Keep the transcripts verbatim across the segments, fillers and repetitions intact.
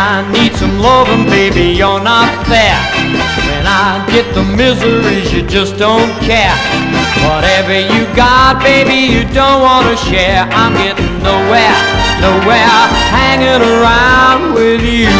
I need some loving, baby, you're not there. When I get the miseries, you just don't care. Whatever you got, baby, you don't wanna share. I'm getting nowhere, nowhere, hanging around with you.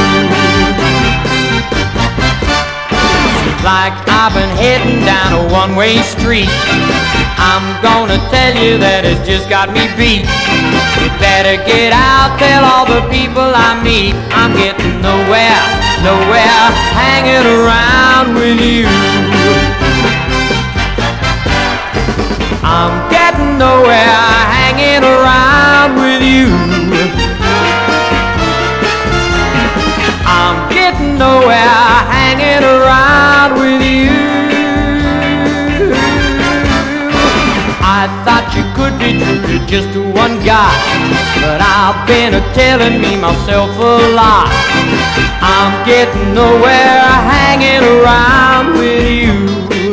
Seems like I've been heading down a one-way street. I'm gonna tell you that it's just got me beat. You better get out, tell all the people I meet. I'm getting nowhere, nowhere, hanging around with you. I'm getting nowhere, hanging around with you. I'm getting nowhere, hanging around with you. I thought you could be true to just one guy, but I've been a-telling me myself a lie. I'm getting nowhere, hanging around with you.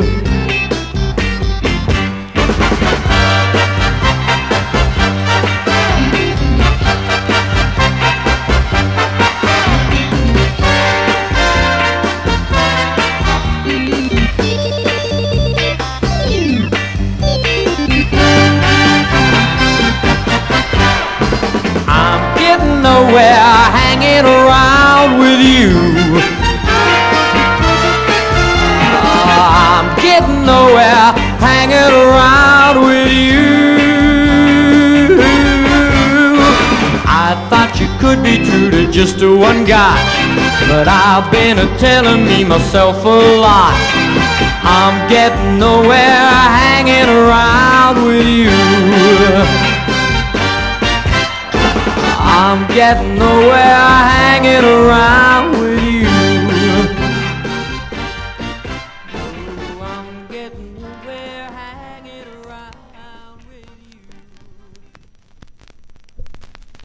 Nowhere, hanging around with you. Oh, I'm getting nowhere, hanging around with you. I thought you could be true to just one guy, but I've been a-telling me myself a lie. I'm getting nowhere, hanging around with you. I'm getting nowhere, hanging around.